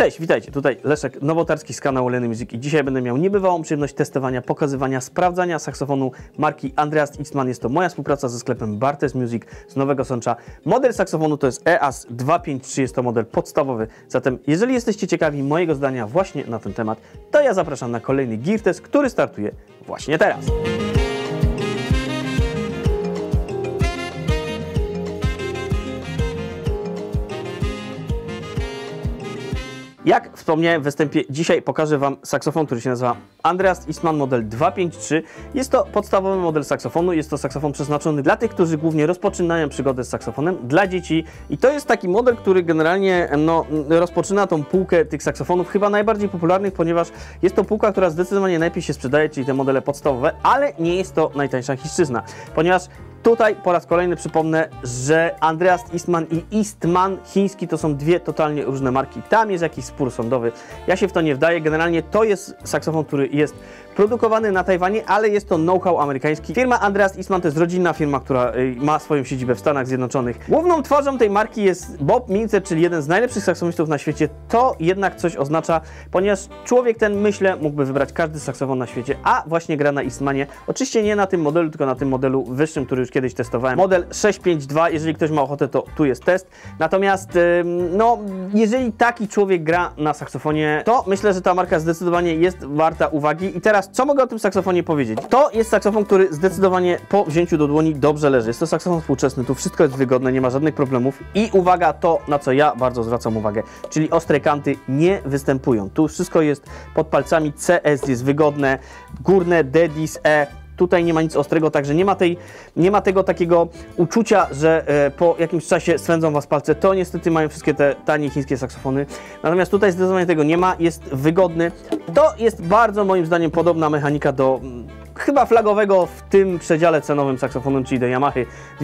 Cześć, witajcie, tutaj Leszek Nowotarski z kanału Leny Music i dzisiaj będę miał niebywałą przyjemność testowania, pokazywania, sprawdzania saksofonu marki Andreas Eastman. Jest to moja współpraca ze sklepem Bartes Music z Nowego Sącza. Model saksofonu to jest EAS 253, jest to model podstawowy. Zatem jeżeli jesteście ciekawi mojego zdania właśnie na ten temat, to ja zapraszam na kolejny gear test, który startuje właśnie teraz. Jak wspomniałem w występie, dzisiaj pokażę Wam saksofon, który się nazywa Andreas Eastman model 253. Jest to podstawowy model saksofonu, jest to saksofon przeznaczony dla tych, którzy głównie rozpoczynają przygodę z saksofonem, dla dzieci. I to jest taki model, który generalnie rozpoczyna tą półkę tych saksofonów chyba najbardziej popularnych, ponieważ jest to półka, która zdecydowanie najlepiej się sprzedaje, czyli te modele podstawowe, ale nie jest to najtańsza chińszczyzna, ponieważ tutaj po raz kolejny przypomnę, że Andreas Eastman i Eastman chiński to są dwie totalnie różne marki. Tam jest jakiś spór sądowy. Ja się w to nie wdaję. Generalnie to jest saksofon, który jest produkowany na Tajwanie, ale jest to know-how amerykański. Firma Andreas Eastman to jest rodzinna firma, która ma swoją siedzibę w Stanach Zjednoczonych. Główną twarzą tej marki jest Bob Mintzer, czyli jeden z najlepszych saksofonistów na świecie. To jednak coś oznacza, ponieważ człowiek ten, myślę, mógłby wybrać każdy saksofon na świecie, a właśnie gra na Eastmanie. Oczywiście nie na tym modelu, tylko na tym modelu wyższym, który już kiedyś testowałem. Model 652, jeżeli ktoś ma ochotę, to tu jest test. Natomiast, no, jeżeli taki człowiek gra na saksofonie, to myślę, że ta marka zdecydowanie jest warta uwagi. I teraz, co mogę o tym saksofonie powiedzieć? To jest saksofon, który zdecydowanie po wzięciu do dłoni dobrze leży. Jest to saksofon współczesny, tu wszystko jest wygodne, nie ma żadnych problemów. I uwaga, to na co ja bardzo zwracam uwagę, czyli ostre kanty nie występują. Tu wszystko jest pod palcami, CS jest wygodne, górne, D-dis, E. Tutaj nie ma nic ostrego, także nie ma tego takiego uczucia, że po jakimś czasie swędzą Was palce. To niestety mają wszystkie te tanie chińskie saksofony. Natomiast tutaj zdecydowanie tego nie ma, jest wygodny. To jest bardzo moim zdaniem podobna mechanika do chyba flagowego w tym przedziale cenowym saksofonu, czyli do Yamaha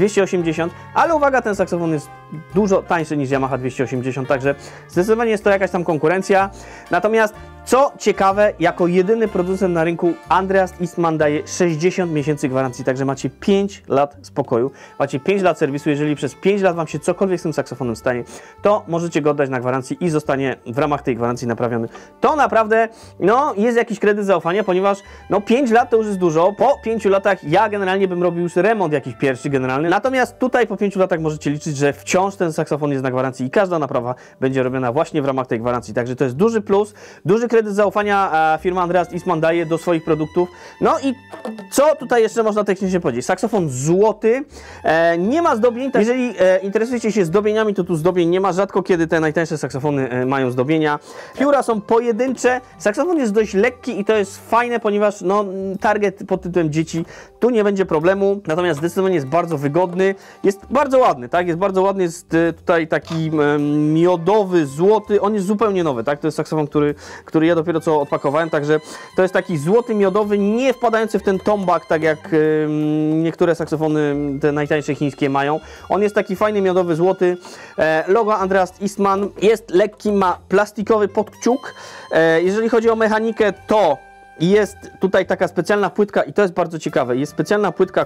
280, ale uwaga, ten saksofon jest dużo tańszy niż Yamaha 280, także zdecydowanie jest to jakaś tam konkurencja. Natomiast co ciekawe, jako jedyny producent na rynku Andreas Eastman daje 60 miesięcy gwarancji, także macie 5 lat spokoju, macie 5 lat serwisu. Jeżeli przez 5 lat Wam się cokolwiek z tym saksofonem stanie, to możecie go oddać na gwarancji i zostanie w ramach tej gwarancji naprawiony. To naprawdę, no, jest jakiś kredyt zaufania, ponieważ, no, 5 lat to już jest dużo. Po 5 latach ja generalnie bym robił już remont jakiś pierwszy generalny, natomiast tutaj po 5 latach możecie liczyć, że wciąż ten saksofon jest na gwarancji i każda naprawa będzie robiona właśnie w ramach tej gwarancji, także to jest duży plus, duży kredyt zaufania firma Andreas Eastman daje do swoich produktów. No i co tutaj jeszcze można technicznie powiedzieć? Saksofon złoty, nie ma zdobień. Jeżeli interesujecie się zdobieniami, to tu zdobień nie ma. Rzadko kiedy te najtańsze saksofony mają zdobienia. Pióra są pojedyncze. Saksofon jest dość lekki i to jest fajne, ponieważ no, target pod tytułem dzieci, tu nie będzie problemu. Natomiast zdecydowanie jest bardzo wygodny. Jest bardzo ładny, tak? Jest bardzo ładny. Jest tutaj taki miodowy, złoty. On jest zupełnie nowy, tak? To jest saksofon, który ja dopiero co odpakowałem, także to jest taki złoty, miodowy, nie wpadający w ten tombak, tak jak niektóre saksofony, te najtańsze chińskie mają. On jest taki fajny, miodowy, złoty. Logo Andreas Eastman jest lekki, ma plastikowy podkciuk. Jeżeli chodzi o mechanikę, to jest tutaj taka specjalna płytka i to jest bardzo ciekawe. Jest specjalna płytka,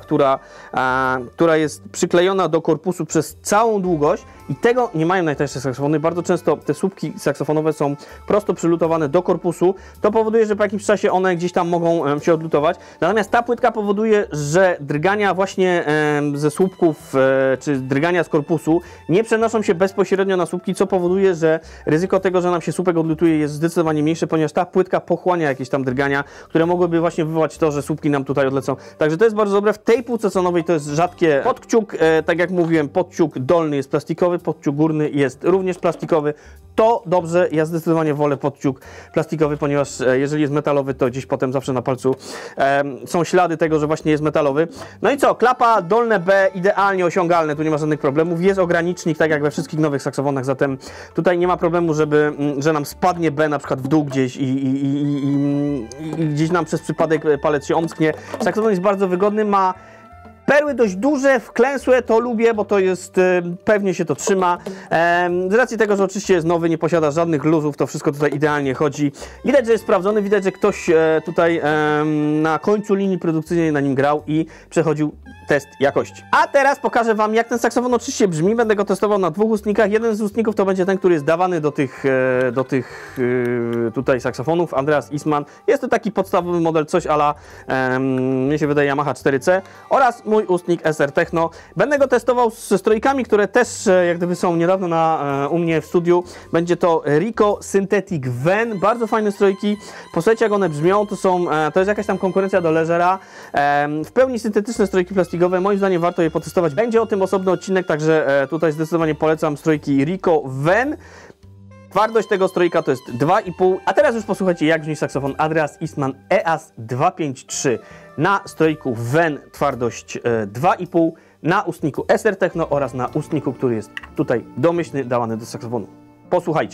która jest przyklejona do korpusu przez całą długość i tego nie mają najtańsze saksofony. Bardzo często te słupki saksofonowe są prosto przylutowane do korpusu. To powoduje, że po jakimś czasie one gdzieś tam mogą się odlutować. Natomiast ta płytka powoduje, że drgania właśnie ze słupków czy drgania z korpusu nie przenoszą się bezpośrednio na słupki, co powoduje, że ryzyko tego, że nam się słupek odlutuje, jest zdecydowanie mniejsze, ponieważ ta płytka pochłania jakieś tam drgania, które mogłyby właśnie wywołać to, że słupki nam tutaj odlecą. Także to jest bardzo dobre. W tej półce cenowej to jest rzadkie. Podkciuk, tak jak mówiłem, podkciuk dolny jest plastikowy, podkciuk górny jest również plastikowy. To dobrze, ja zdecydowanie wolę podkciuk plastikowy, ponieważ jeżeli jest metalowy, to gdzieś potem zawsze na palcu są ślady tego, że właśnie jest metalowy. No i co? Klapa dolne B idealnie osiągalne, tu nie ma żadnych problemów. Jest ogranicznik, tak jak we wszystkich nowych saksofonach, zatem tutaj nie ma problemu, że nam spadnie B na przykład w dół gdzieś i gdzieś nam przez przypadek palec się omsknie. Saksofon jest bardzo wygodny, ma Perły dość duże, wklęsłe, to lubię, bo to jest, pewnie się to trzyma. Z racji tego, że oczywiście jest nowy, nie posiada żadnych luzów, to wszystko tutaj idealnie chodzi. Widać, że jest sprawdzony, widać, że ktoś tutaj na końcu linii produkcyjnej na nim grał i przechodził test jakości. A teraz pokażę Wam, jak ten saksofon oczywiście brzmi. Będę go testował na 2 ustnikach. Jeden z ustników to będzie ten, który jest dawany do tych tutaj saksofonów, Andreas Eastman. Jest to taki podstawowy model, coś a la, mnie się wydaje, Yamaha 4C oraz mój ustnik SR Techno. Będę go testował ze strojkami, które też jak gdyby są niedawno u mnie w studiu. Będzie to Rico Synthetic Ven. Bardzo fajne strojki. Posłuchajcie, jak one brzmią. To jest jakaś tam konkurencja do Legera. W pełni syntetyczne strojki plastikowe. Moim zdaniem warto je potestować. Będzie o tym osobny odcinek, także tutaj zdecydowanie polecam strojki Rico Ven. Twardość tego strojka to jest 2,5. A teraz już posłuchajcie, jak brzmi saksofon Andreas Eastman EAS 253 na strojku Ven, twardość 2,5, na ustniku SR Techno oraz na ustniku, który jest tutaj domyślny, dawany do saksofonu. Posłuchajcie.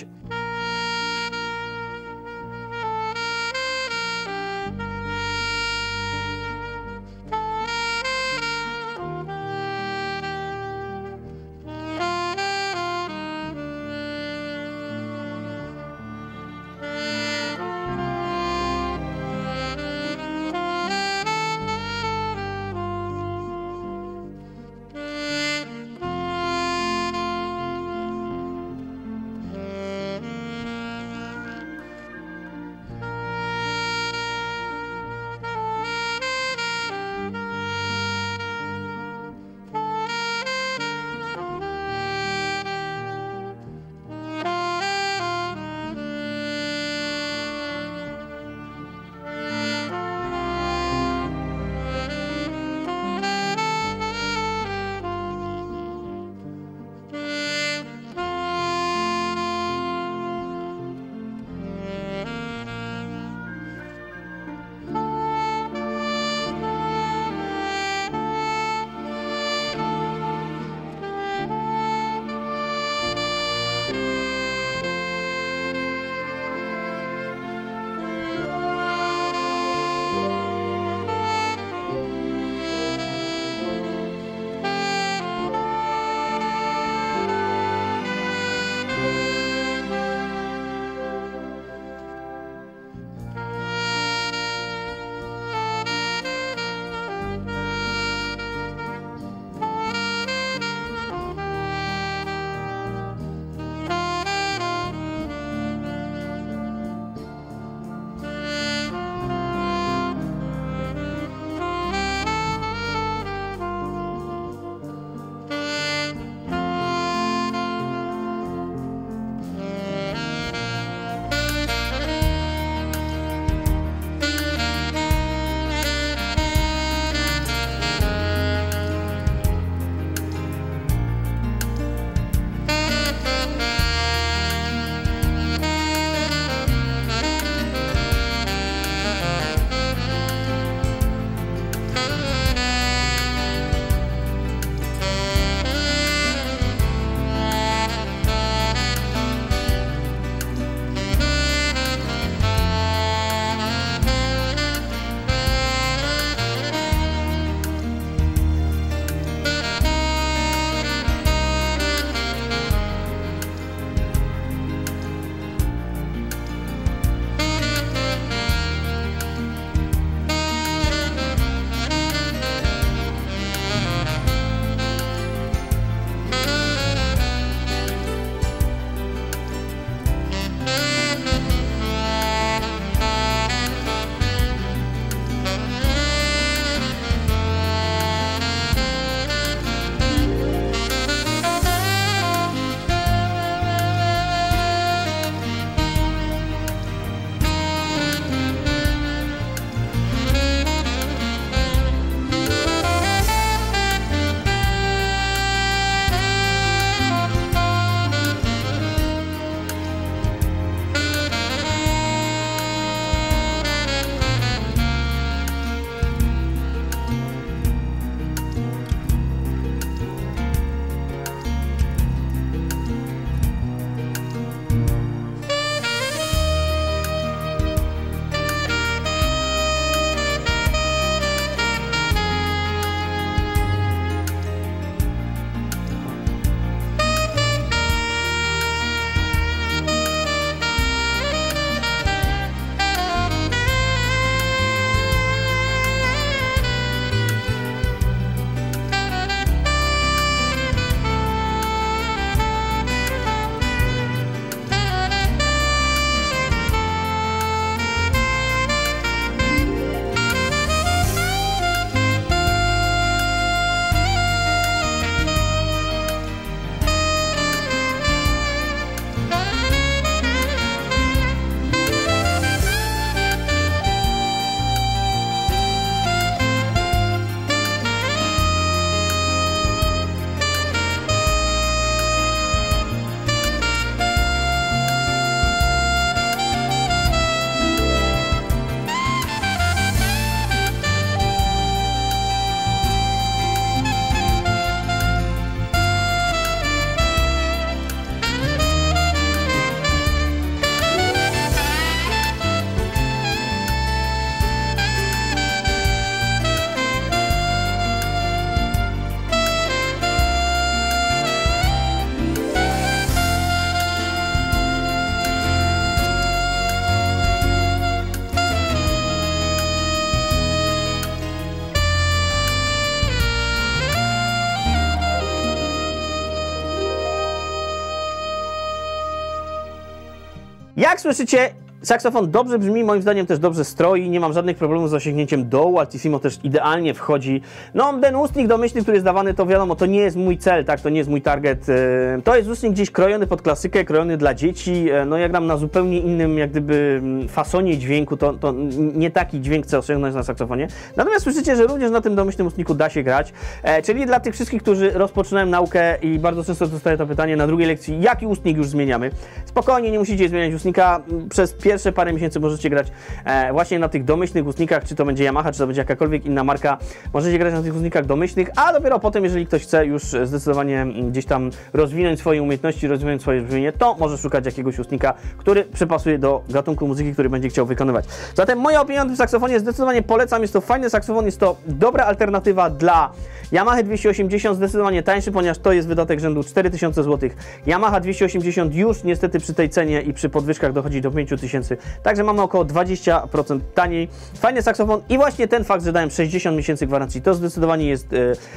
Jak słyszycie, saksofon dobrze brzmi, moim zdaniem też dobrze stroi, nie mam żadnych problemów z osiągnięciem dołu, Altissimo też idealnie wchodzi. No, ten ustnik domyślny, który jest dawany, to wiadomo, to nie jest mój cel, tak, to nie jest mój target. To jest ustnik gdzieś krojony pod klasykę, krojony dla dzieci. No, ja gram na zupełnie innym, jak gdyby, fasonie dźwięku, to nie taki dźwięk chcę osiągnąć na saksofonie. Natomiast słyszycie, że również na tym domyślnym ustniku da się grać, czyli dla tych wszystkich, którzy rozpoczynają naukę i bardzo często dostaję to pytanie na drugiej lekcji, jaki ustnik już zmieniamy. Spokojnie, nie musicie zmieniać ustnika, przez pierwsze parę miesięcy możecie grać właśnie na tych domyślnych ustnikach, czy to będzie Yamaha, czy to będzie jakakolwiek inna marka, możecie grać na tych ustnikach domyślnych, a dopiero potem, jeżeli ktoś chce już zdecydowanie gdzieś tam rozwinąć swoje umiejętności, rozwinąć swoje brzmienie, to może szukać jakiegoś ustnika, który przypasuje do gatunku muzyki, który będzie chciał wykonywać. Zatem moja opinia o tym saksofonie zdecydowanie polecam, jest to fajny saksofon, jest to dobra alternatywa dla Yamaha 280, zdecydowanie tańszy, ponieważ to jest wydatek rzędu 4000 zł. Yamaha 280 już niestety przy tej cenie i przy podwyżkach dochodzi do 5000, także mamy około 20% taniej. Fajny saksofon i właśnie ten fakt, że dałem 60 miesięcy gwarancji, to zdecydowanie jest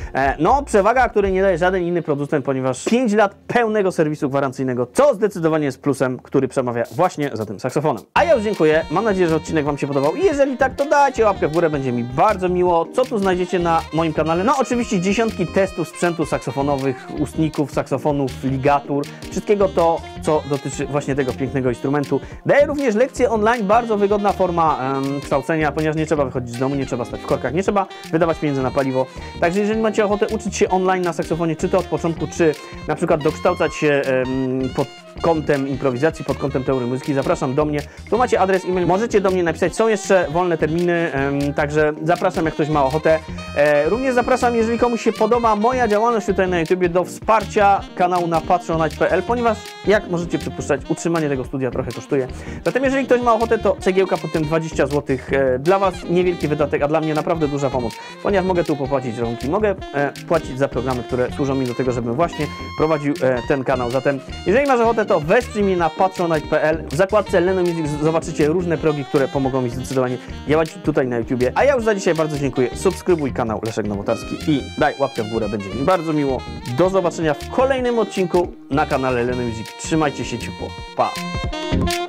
no, przewaga, której nie daje żaden inny producent, ponieważ 5 lat pełnego serwisu gwarancyjnego, co zdecydowanie jest plusem, który przemawia właśnie za tym saksofonem. A ja już dziękuję, mam nadzieję, że odcinek Wam się podobał i jeżeli tak, to dajcie łapkę w górę, będzie mi bardzo miło. Co tu znajdziecie na moim kanale? No oczywiście dziesiątki testów sprzętu saksofonowych, ustników, saksofonów, ligatur, wszystkiego to, co dotyczy właśnie tego pięknego instrumentu. Daję również lekcje online, bardzo wygodna forma kształcenia, ponieważ nie trzeba wychodzić z domu, nie trzeba stać w korkach, nie trzeba wydawać pieniędzy na paliwo. Także jeżeli macie ochotę uczyć się online na saksofonie, czy to od początku, czy na przykład dokształcać się pod kątem improwizacji, pod kątem teorii muzyki, zapraszam do mnie. Tu macie adres e-mail, możecie do mnie napisać, są jeszcze wolne terminy, także zapraszam, jak ktoś ma ochotę. Również zapraszam, jeżeli komuś się podoba moja działalność tutaj na YouTubie, do wsparcia kanału na patronite.pl, ponieważ jak możecie przypuszczać, utrzymanie tego studia trochę kosztuje. Zatem jeżeli ktoś ma ochotę, to cegiełka, potem 20 zł. Dla Was niewielki wydatek, a dla mnie naprawdę duża pomoc, ponieważ mogę tu popłacić rachunki, mogę płacić za programy, które służą mi do tego, żebym właśnie prowadził ten kanał. Zatem jeżeli masz ochotę, to wesprzyj mnie na patronite.pl. W zakładce Leno Music zobaczycie różne progi, które pomogą mi zdecydowanie działać tutaj na YouTubie. A ja już za dzisiaj bardzo dziękuję. Subskrybuj kanał Leszek Nowotarski i daj łapkę w górę, będzie mi bardzo miło. Do zobaczenia w kolejnym odcinku na kanale Leno Music. Trzymajcie się ciepło. Pa!